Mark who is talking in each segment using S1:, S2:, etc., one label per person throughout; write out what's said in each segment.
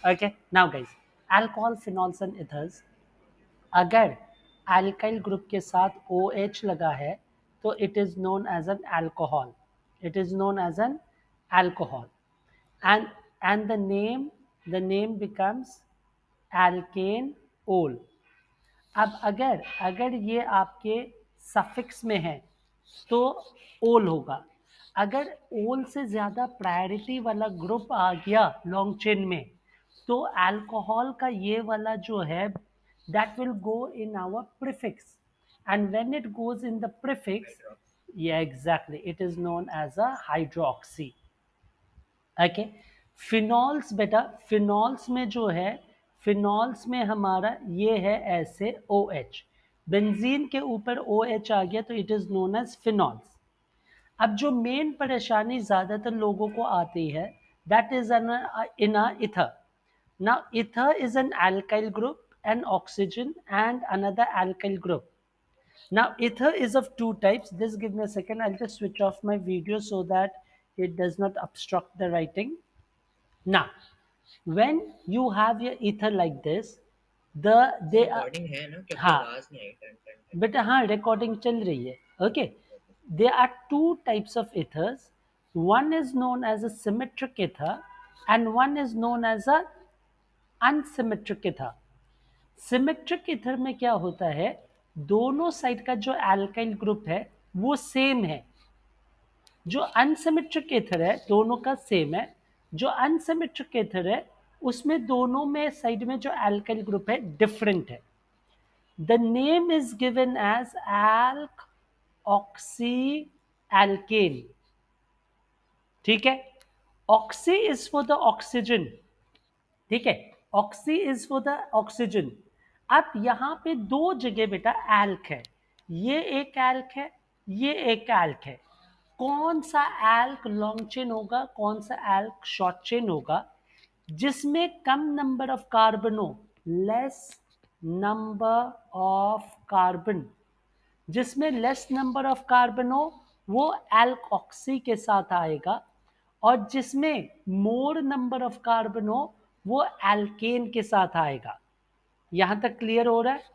S1: Okay, now guys, alcohol, phenols and ethers, अगर alkyl group के साथ OH लगा है तो it is known as an alcohol. It is known as an alcohol. And the name becomes alkane ol. अब अगर अगर ये आपके सफिक्स में है तो ओल होगा. अगर ओल से ज़्यादा प्रायोरिटी वाला ग्रुप आ गया लॉन्ग चेन में तो अल्कोहल का ये वाला जो है that will go in our prefix, and when it goes in the prefix, yeah, exactly, it is known as a hydroxy. Okay. Phenols बेटा, फिनॉल्स में जो है, फिनॉल्स में हमारा ये है ऐसे OH. बेंजीन के ऊपर OH आ गया तो it is known as phenols. अब जो मेन परेशानी ज्यादातर लोगों को आती है that is in a ether. Now ether is an alkyl group, an oxygen and another alkyl group. Now ether is of two types. Just give me a second, I'll just switch off my video so that it does not obstruct the writing. Now when you have your ether like this, they are
S2: recording है ना, क्योंकि
S1: हाँ
S2: आवाज नहीं आई ton
S1: बेटा, हाँ recording चल रही है. Okay. There are two types of ethers. One is known as a symmetric ether and one is known as a unsymmetric ether. Symmetric ether में क्या होता है, दोनों साइड का जो एल्काइल ग्रुप है वो सेम है. जो अनसिमेट्रिक इथर है दोनों का सेम है. जो अनसिमेट्रिक इथर है उसमें दोनों में साइड में जो एल्काइल ग्रुप है डिफरेंट है. The name is given as alkoxy alkane. ठीक है. Oxy is for the oxygen. ठीक है. Oxy is for the oxygen. अब यहाँ पे दो जगह बेटा एल्क है. ये एक एल्क है, ये एक एल्क है. कौन सा एल्क लॉन्ग चेन होगा, कौन सा एल्क शॉर्ट चेन होगा? जिसमें कम नंबर ऑफ कार्बन हो, लेस नंबर ऑफ कार्बन. जिसमें लेस नंबर ऑफ कार्बन हो वो एल्कोक्सी के साथ आएगा, और जिसमें मोर नंबर ऑफ कार्बन हो वो एल्केन के साथ आएगा. यहां तक क्लियर हो रहा है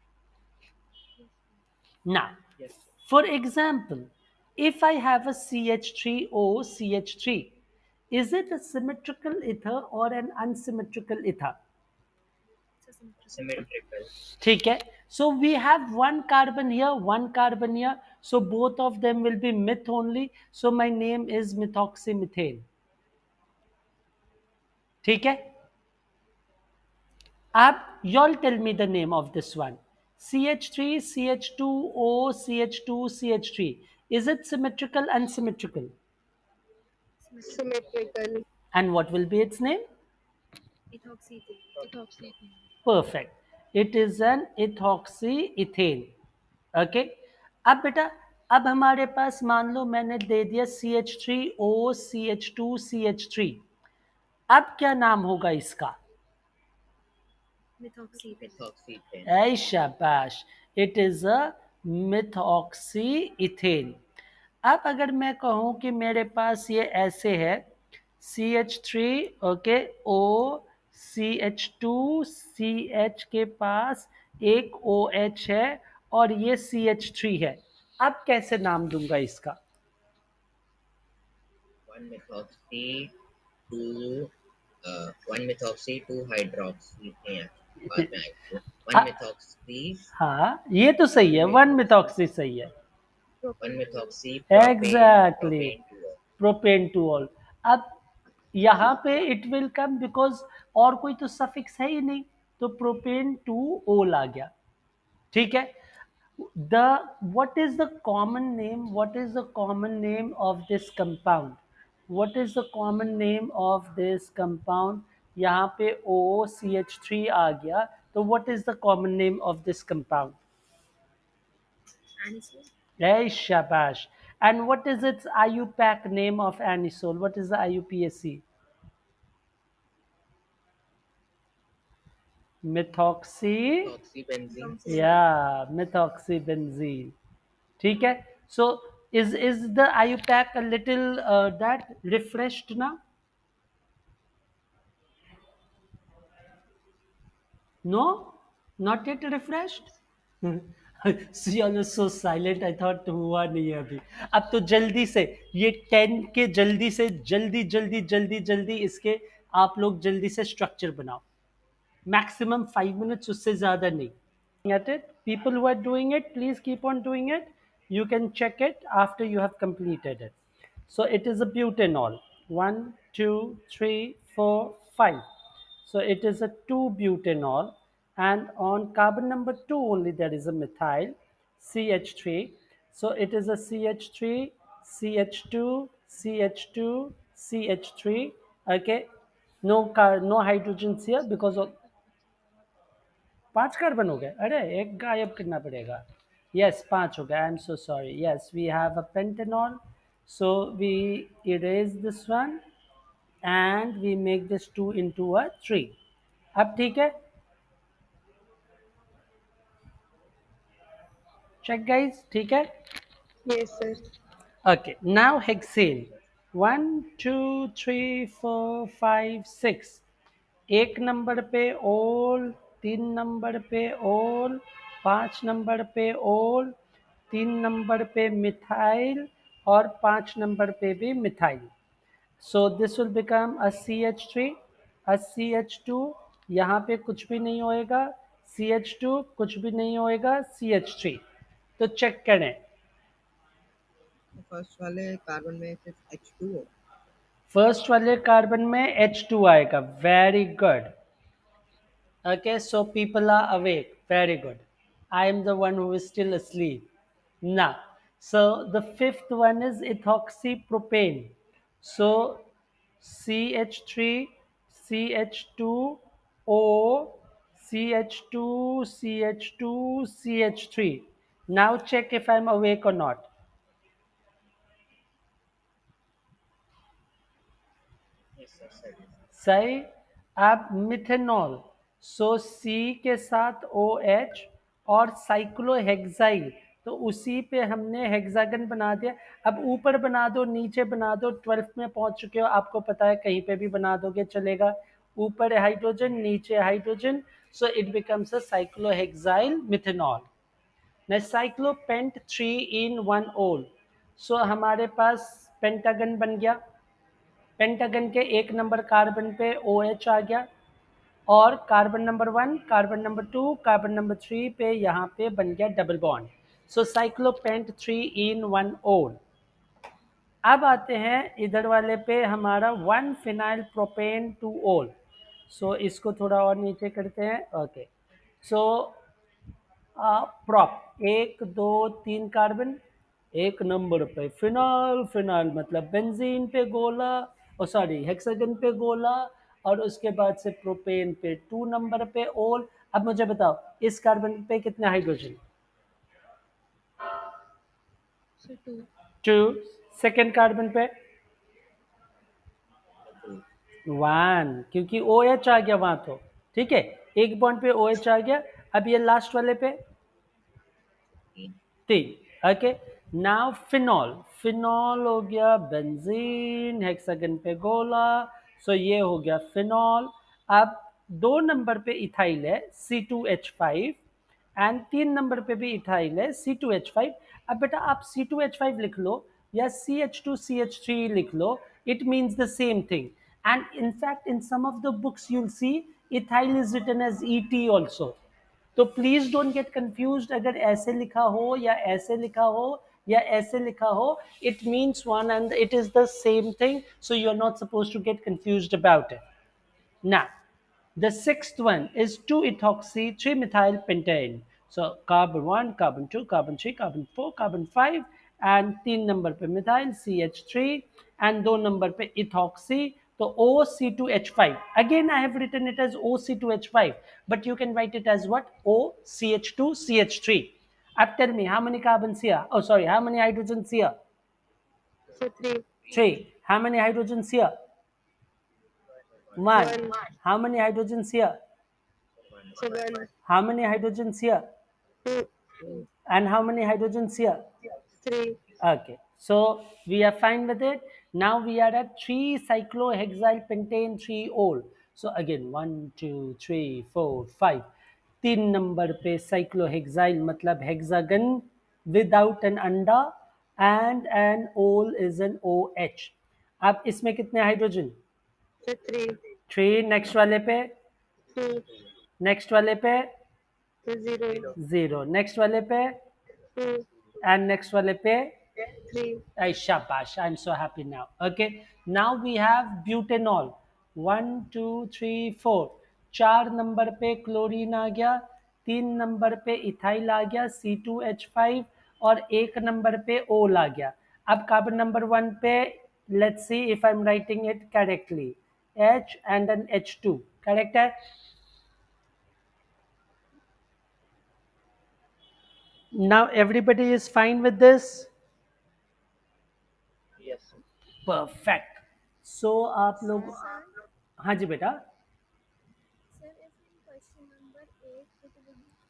S1: ना? For example, if I have a CH3O CH3, is it a symmetrical ether or an unsymmetrical ether?
S2: Symmetrical.
S1: ठीक है. So we have one carbon here, one carbon here, so both of them will be meth only, so my name is methoxymethane. ठीक है. अब y'all tell me the name of this one. CH3 CH2O CH2 CH3, is it symmetrical, unsymmetrical?
S3: Symmetrical.
S1: And what will be its name?
S3: Ethoxy.
S1: Perfect. It is an ethoxyethane. Okay. अब बेटा, अब हमारे पास मान लो मैंने दे दिया CH3O CH2 CH3. अब क्या नाम होगा इसका?
S2: मिथॉक्सीथेन.
S1: ऐ शाबाश, इट इज अ मिथॉक्सीइथेन. अब अगर मैं कहूं कि मेरे पास ये ऐसे है CH3 okay O CH2 CH के पास एक OH है और ये CH3 है. अब कैसे नाम दूंगा इसका?
S2: 1-methoxy 2-hydroxy.
S1: हाँ,
S2: 1-methoxy.
S1: हाँ ये तो सही है, 1-methoxy सही है.
S2: 1-methoxy.
S1: Exactly, propane two ol. अब यहाँ पे इट विल कम बिकॉज और कोई तो सफिक्स है ही नहीं, तो प्रोपेन टू ओल आ गया. ठीक है. The what is the common name, what is the common name of this compound? What is the common name of this compound? यहाँ पे OCH3 आ गया, तो what is the common name of this compound?
S3: Anisole.
S1: Hey, shabash. And what is its IUPAC name of anisole? What is the IUPAC? Methoxy.
S2: Methoxybenzene.
S1: Yeah, methoxybenzene. ठीक है. So is the IUPAC a little that refreshed now? No? Not yet refreshed? So you are so silent. I thought हुआ नहीं है अभी. अब तो जल्दी से ये 10 के जल्दी से जल्दी इसके आप लोग जल्दी से स्ट्रक्चर बनाओ. Maximum 5 minutes, उससे ज़्यादा नहीं. At it, people who are doing it, please keep on doing it. You can check it after you have completed it. So it is a butanol. One, two, three, four, five. So it is a 2-butanol, and on carbon number 2 only there is a methyl, CH3. So it is a CH3, CH2, CH2, CH3. Okay, no hydrogens here because of 5 carbon हो गए. अरे एक गायब करना पड़ेगा. Yes, 5 हो गए. I'm so sorry. Yes, we have a pentanol. So we erase this one and we make this 2 into a 3. अब ठीक है. Check guys, ठीक है.
S3: Yes, sir.
S1: Okay, now hexane. 1, 2, 3, 4, 5, 6. एक नंबर पे ओल, 3 नंबर पे ओल, 5 नंबर पे ओल, 3 नंबर पे मिथाइल और 5 नंबर पे भी methyl. So this will become a CH3, a CH2. यहाँ पे कुछ भी नहीं होएगा. CH2 कुछ भी नहीं होएगा. CH3. तो चेक करें.
S3: फर्स्ट वाले कार्बन में सिर्फ H2O.
S1: फर्स्ट वाले कार्बन में H2 आएगा. Very good. Okay, so people are awake. Very good. I am the one who is still asleep. Now, so the fifth one is ethoxypropane. So CH3, CH2O, CH2, CH2, CH3. Now check if I'm awake or not.
S2: Yes, sir. Sir.
S1: सही. अब methanol. सो सी के साथ OH और cyclohexyl. तो उसी पे हमने hexagon बना दिया. अब ऊपर बना दो, नीचे बना दो. 12th में पहुंच चुके हो, आपको पता है कहीं पे भी बना दोगे चलेगा. ऊपर हाइड्रोजन, नीचे hydrogen. So it becomes a cyclohexyl methanol. न साइक्लोपेंट 3 in 1 ओल. सो हमारे पास पेंटागन बन गया. पेंटागन के एक नंबर कार्बन पे OH आ गया और carbon number 1, carbon number 2, carbon number 3 पे यहाँ पे बन गया double bond. So cyclopent 3 in 1 ओल. अब आते हैं इधर वाले पे हमारा 1 फिनाइल प्रोपेन 2 ओल. सो इसको थोड़ा और नीचे करते हैं. ओके. So prop 1, 2, 3 carbon. एक नंबर पे फिनाइल. फिनाइल मतलब बेंजीन पे गोला, ओ सॉरी हेक्सागन पे गोला. और उसके बाद से प्रोपेन पे 2 नंबर पे ओल. अब मुझे बताओ इस कार्बन पे कितने हाइड्रोजन?
S3: So 2.
S1: 2. सेकेंड कार्बन पे 1, क्योंकि OH आ गया वहां. तो ठीक है, एक बॉन्ड पे OH आ गया. अब ये लास्ट वाले पे 3. ओके. Now phenol. फिनॉल हो गया बेंजीन, हेक्सागन पे गोला. सो ये हो गया फिनॉल. अब 2 नंबर पे इथाइल है C2H5 एंड 3 नंबर पे भी इथाइल है C2H5. अब बेटा आप C2H5 लिख लो या CH2CH3 लिख लो. It means the same thing. And in fact in some of the books you'll see ethyl is written as ET also. तो प्लीज डोंट गेट कंफ्यूज्ड. अगर ऐसे लिखा हो या ऐसे लिखा हो या ऐसे लिखा हो, it means one and it is the same thing. So you are not suppose to get confused about it. Now, the sixth one is 2-ethoxy 3-methyl pentane. So carbon 1, carbon 2, carbon 3, carbon 4, carbon 5 and 3 number पे methyl CH3 and 2 number पे ethoxy. तो OC2H5. Again, I have written it as OC2H5, but you can write it as what? OCH2CH3. Now tell me, how many carbons here? Oh, sorry, how many hydrogens here?
S3: So 3.
S1: 3. How many hydrogens here? 1.
S3: 1.
S1: How many hydrogens here?
S3: 7.
S1: How many hydrogens here?
S3: 2.
S1: And how many hydrogens here?
S3: 3.
S1: Okay, so we are fine with it. Now we are at 3-cyclohexyl pentane 3-ol. So again 1, 2, 3, 4, 5. 3 number पे cyclohexyl मतलब hexagon without an अंडा and an ol is an OH। अब इसमें कितने hydrogen?
S3: Sir, 3.
S1: 3। Next वाले पे?
S3: 2.
S1: Next वाले पे?
S3: Sir, 0.
S1: 0। नेक्स्ट वाले पे?
S3: 2.
S1: एंड नेक्स्ट वाले पे?
S3: 3.
S1: Ay, shabash. I'm so happy now. Okay. Now we have butanol. 1, 2, 3, 4। 4 number पे क्लोरीन आ गया, 3 नंबर पे इथाइल आ गया C2H5 और 1 नंबर पे ओल आ गया। अब कार्बन नंबर 1 पे let's see if I'm writing it correctly, H and an H2 correct है? Now everybody is fine with this?
S2: Yes.
S1: Perfect. So आप लोग, हाँ जी बेटा।
S4: Sir, if in question number 8 it will be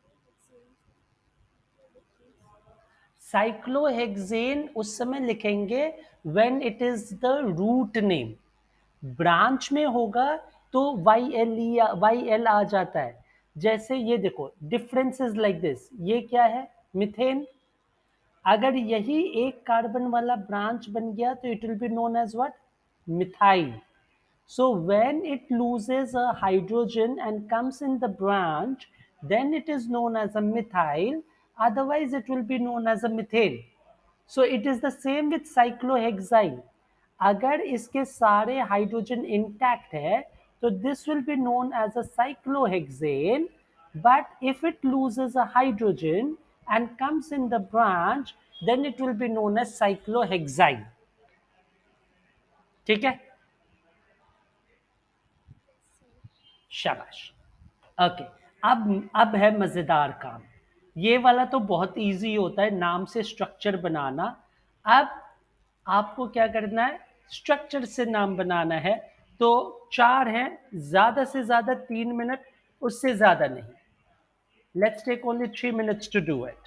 S1: cyclohexane उस समय लिखेंगे when it is the root name. Branch में होगा तो YL आ जाता है। जैसे ये देखो, डिफरेंस इज लाइक दिस। ये क्या है? मिथेन। अगर यही एक कार्बन वाला ब्रांच बन गया तो it will be known as what? Methyl. So when it loses a hydrogen and comes in the branch, then it is known as a methyl, otherwise it will be known as a methane. So it is the same with cyclohexyl. अगर इसके सारे hydrogen intact है तो this will be known as a cyclohexane, but if it loses a hydrogen and comes in the branch, then it will be known as cyclohexyl. ठीक है? शाबाश। Okay. अब है मजेदार काम। ये वाला तो बहुत इजी होता है, नाम से स्ट्रक्चर बनाना। अब आपको क्या करना है? स्ट्रक्चर से नाम बनाना है। तो 4 हैं, ज्यादा से ज्यादा 3 मिनट, उससे ज्यादा नहीं। Let's take only 3 minutes to do it.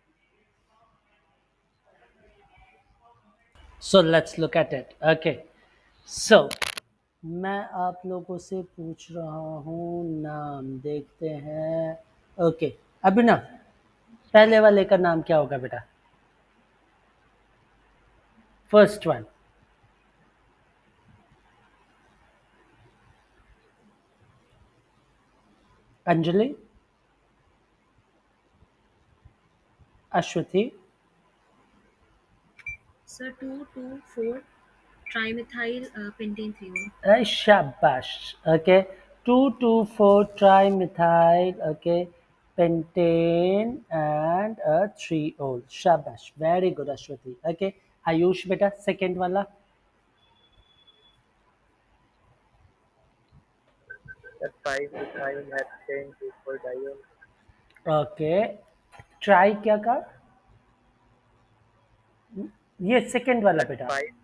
S1: So let's look at it. Okay. So मैं आप लोगों से पूछ रहा हूँ नाम, देखते हैं। ओके, अभिनव, पहले वाले का नाम क्या होगा बेटा? First one. Anjali, Ashwathi.
S5: Sir, 2,2,4 trimethyl pentane 3-ol.
S1: शाबाश। Okay, 2,2,4 trimethyl, okay, pentane and a 3-ol। शाबाश, very good Ashwathi. Okay, Ayush बेटा, सेकेंड वाला।
S2: That 5-methyl heptane 2,4-diol.
S1: Okay, try क्या का? ये सेकेंड वाला बेटा।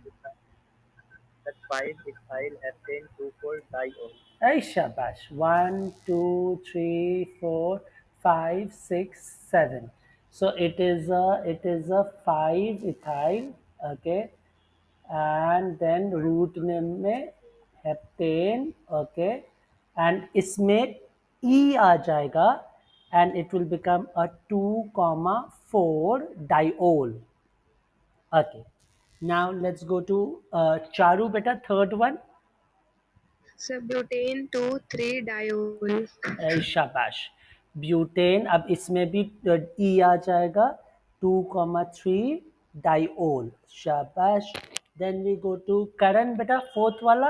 S2: 5-methyl heptane 2,4-diol.
S1: Hey, shabash. 1, 2, 3, 4, 5, 6, 7. So it is a 5-ethyl, okay, and then root name में heptane, okay, and इसमें E आ जाएगा and it will become a 2,4 diol. Okay. Now let's go to Charu beta, third one.
S3: Sir, butane 2,3-diol.
S1: शाबाश। Butane, अब इसमें भी ई आ जाएगा, 2,3 diol. शाबाश। Then we go to Karan बेटा, फोर्थ वाला।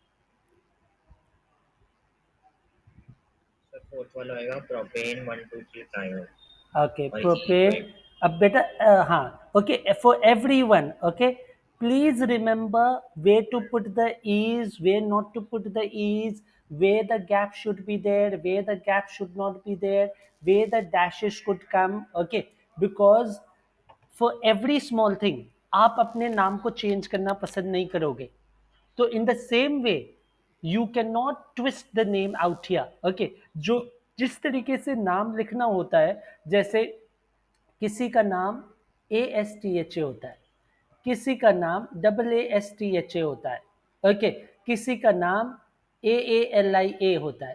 S2: So fourth वाला आएगा propane 1,2,3-diol.
S1: Okay, propane. अब बेटा हाँ, okay, for everyone, okay, please remember where to put the e's, where not to put the e's, where the gap should be there, where the gap should not be there, where the dashes could come, okay, because for every small thing आप अपने नाम को change करना पसंद नहीं करोगे। तो in the same way you can not twist the name out here, okay. जो जिस तरीके से नाम लिखना होता है, जैसे किसी का नाम ASTHA होता है, किसी का नाम AASTHA होता है, ओके, किसी का नाम AALIA होता है,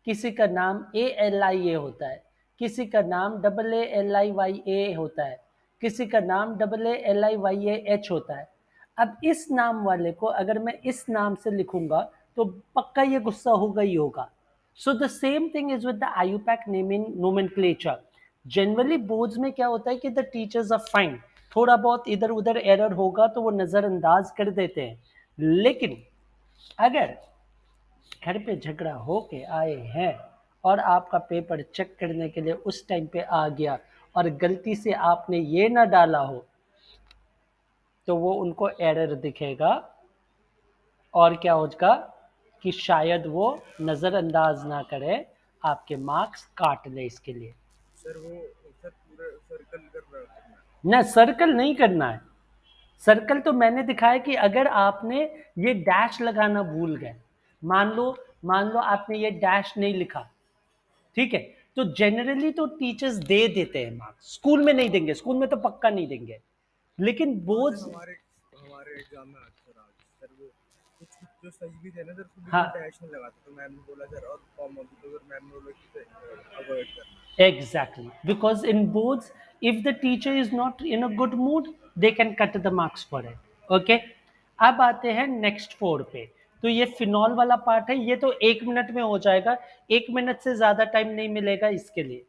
S1: किसी का नाम ALIA होता है, किसी का नाम AALIYA होता है, किसी का नाम AALIYAH होता है। अब इस नाम वाले को अगर मैं इस नाम से लिखूंगा तो पक्का ये गुस्सा होगा ही होगा। So the same thing is with the IUPAC naming nomenclature. Generally boards में क्या होता है कि the teachers are fine, थोड़ा बहुत इधर उधर एरर होगा तो वो नज़रअंदाज कर देते हैं, लेकिन अगर घर पे झगड़ा होके आए हैं और आपका पेपर चेक करने के लिए उस टाइम पे आ गया और गलती से आपने ये ना डाला हो तो वो उनको एरर दिखेगा और क्या होगा कि शायद वो नज़रअंदाज ना करे, आपके मार्क्स काट ले इसके लिए।
S6: सर वो सर पूरा सर्कल करना है
S1: ना, सर्कल नहीं करना है। सर्कल तो मैंने दिखाया कि अगर आपने ये डैश लगाना भूल गए, मान लो आपने ये डैश नहीं लिखा, ठीक है, तो जनरली तो टीचर्स दे देते हैं मार्क्स, स्कूल में नहीं देंगे, स्कूल में तो पक्का नहीं देंगे, लेकिन बोर्ड
S6: हमारे एग्जाम में सर वो कुछ जो सही भी थे ना सर उसको
S1: हाँ
S6: डैश नहीं लगाते, तो मैम ने बोला सर और कॉमा भी, तो मैम ने बोला कि अवॉइड करना।
S1: exactly, because in boards if the teacher is not in a good mood they can cut the marks for it. okay, अब आते हैं नेक्स्ट 4 पे। तो ये फिनॉल वाला पार्ट है, ये तो 1 मिनट में हो जाएगा, 1 मिनट से ज्यादा टाइम नहीं मिलेगा इसके लिए।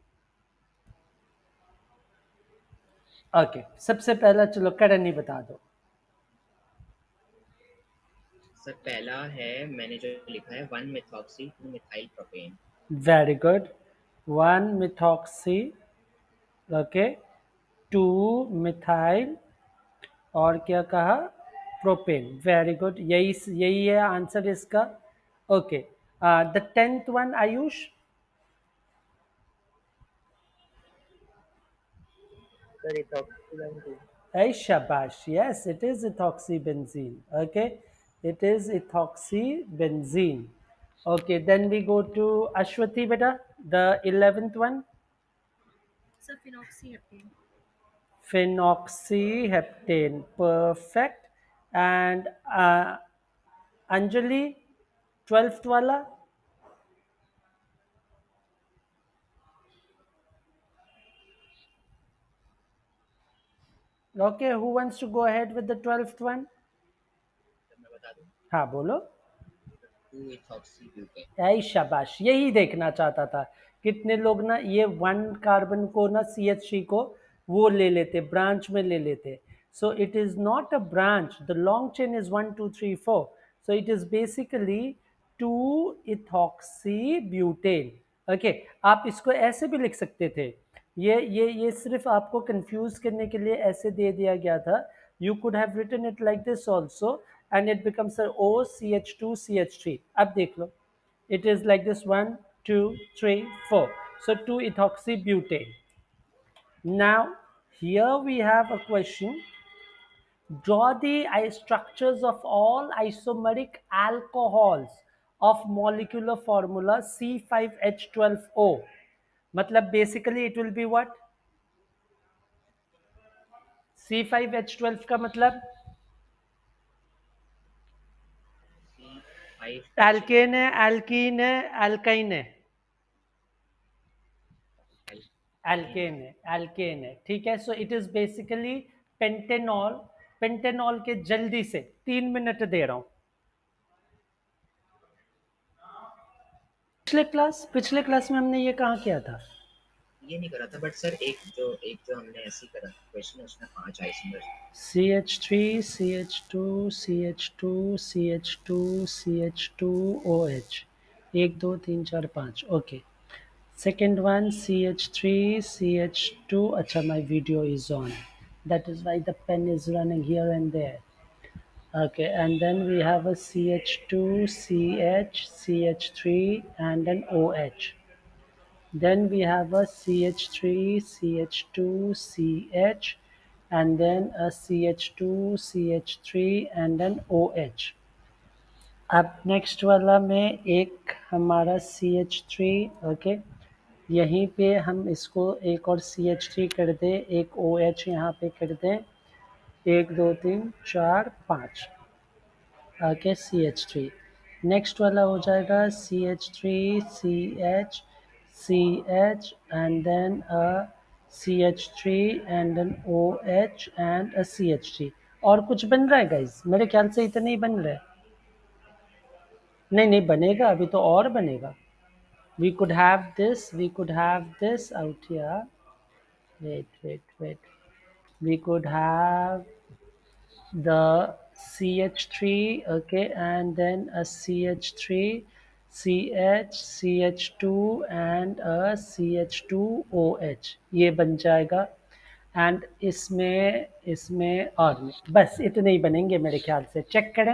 S1: ओके, सबसे पहला चलो करण ही बता दो।
S2: सर पहला है मैंने जो लिखा है 1 methoxy 2 methyl propane।
S1: Very good, 1 methoxy, okay, 2 methyl और क्या कहा, प्रोपेन। वेरी गुड, यही है आंसर इसका। Okay, the 10th one Ayush.
S2: Sir ethoxybenzene।
S1: Hey, shabash, yes, it is ethoxybenzene. Okay, it is ethoxybenzene. Okay, then we go to Ashwati beta, the 11th one.
S5: Sir, phenoxyheptane.
S1: Phenoxyheptane, perfect. And Anjali, 12th wala. Okay, who wants to go ahead with the 12th one?
S2: मैं बता दूं,
S1: हाँ बोलो।
S2: 2 ethoxybutane।
S1: ऐ शाबाश, यही देखना चाहता था। कितने लोग ना ये 1 कार्बन को ना CH3 को वो ले लेते, ब्रांच में ले लेते। So it is not a branch, the long chain is 1 2 3 4, so it is basically 2 ethoxybutane। Okay, आप इसको ऐसे भी लिख सकते थे, ये सिर्फ आपको कंफ्यूज करने के लिए ऐसे दे दिया गया था। You could have written it like this also and it becomes a OCH2CH3. अब देख लो, it is like this 1 2 3 4, so 2 ethoxybutane. Now here we have a question, draw the structures of all isomeric alcohols of molecular formula C5H12O. मतलब basically it will be what, C5H12 का मतलब alkene है, alkene है, alkyne है, alkene है, alkene है, ठीक है। So it is basically pentanol. Pentanol के जल्दी से 3 मिनट दे रहा हूं। पिछले क्लास में हमने ये कहाँ किया था,
S2: ये नहीं करा था, बट सर एक जो हमने ऐसे करा क्वेश्चन, उसमें 5 isomer
S1: CH3 CH2 CH2 CH2 CH2OH 1 2 3 4 5। Okay, second one CH3 CH2, acha my video is on, that is why the pen is running here and there. Okay, and then we have a CH2 CH CH3 and an OH. Then we have a CH3 CH2 CH and then a CH2 CH3 and an OH. अब next वाला में एक हमारा CH3, okay, यहीं पे हम इसको एक और CH3 कर दें, एक OH यहाँ पे कर दें, 1 2 3 4 5, ओके, CH3। नेक्स्ट वाला हो जाएगा CH3 CH and then a CH3 and then OH and a CH3. और कुछ बन रहा है गाइस? मेरे ख्याल से इतना ही बन रहा है। नहीं नहीं बनेगा, अभी तो और बनेगा। We could have this out here. Wait. We could have the CH3, okay, and then a CH3, CH2 and a CH2OH, ये बन जाएगा। एंड इसमें और में बस इतने ही बनेंगे मेरे ख्याल से। चेक करें।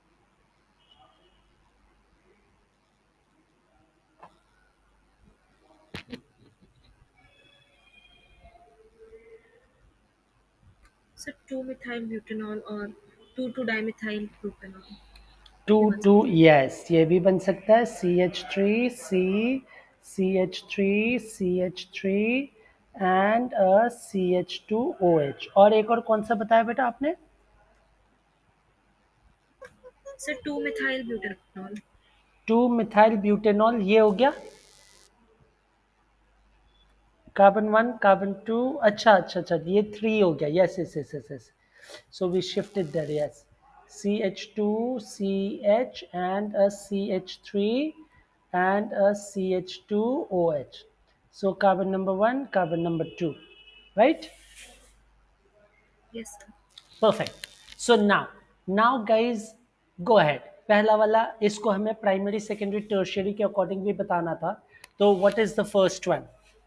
S5: Sir, 2-methyl-butanol or 2,2-dimethyl-butanol.
S1: 2 yes, ये भी बन सकता है। CH3 and CH2OH। और एक और कौन सा बताया बेटा आपने?
S5: Sir, 2-methyl-butanol.
S1: 2-methyl-butanol, ये हो गया। कार्बन 1 कार्बन 2, अच्छा, ये 3 हो गया। Yes, so we shifted there, yes. CH2CH and a CH3 and a CH2OH. So carbon number 1, carbon number 2, right?
S5: Yes, sir.
S1: Perfect. So now guys go ahead. पहला वाला इसको हमें प्राइमरी सेकेंडरी टर्शियरी के according भी बताना था। तो what is the first one?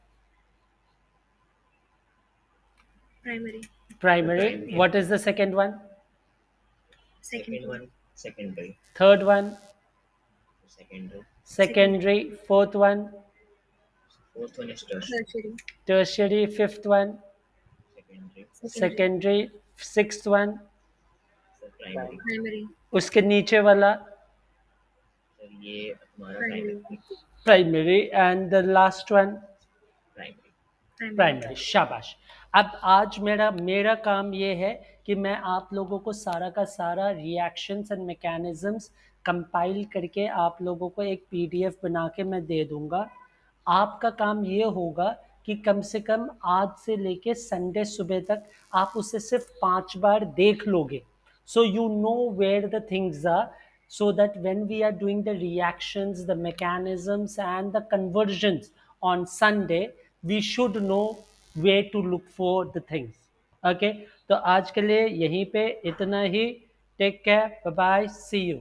S5: Primary.
S1: Primary. What is the second one?
S2: Second one, secondary.
S1: Third one?
S2: Secondary.
S1: Secondary. Fourth one?
S2: Fourth one is tertiary.
S5: Tertiary.
S1: Tertiary. Fifth one?
S2: Secondary.
S1: Secondary. Sixth one?
S2: Sir, primary.
S5: Primary.
S1: उसके नीचे वाला?
S2: Sir, ये हमारा primary.
S1: Primary. And the last one?
S2: Primary.
S1: Primary. शाबाश। अब आज मेरा काम ये है कि मैं आप लोगों को सारा का सारा रिएक्शंस एंड मैकेनिज्म्स कंपाइल करके आप लोगों को एक पीडीएफ बना के मैं दे दूंगा। आपका काम ये होगा कि कम से कम आज से लेके संडे सुबह तक आप उसे सिर्फ 5 बार देख लोगे, so you know where the things are, so that when we are doing the reactions, the mechanisms and the conversions on Sunday, we should know where to look for the things. Okay, तो आज के लिए यहीं पे इतना ही। Take care, bye bye, see you.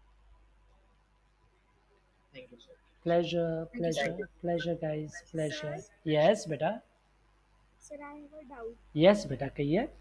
S2: Thank you, sir.
S1: Pleasure guys, pleasure. Yes बेटा,
S4: Sir, I have a doubt.
S1: yes बेटा, कहिए।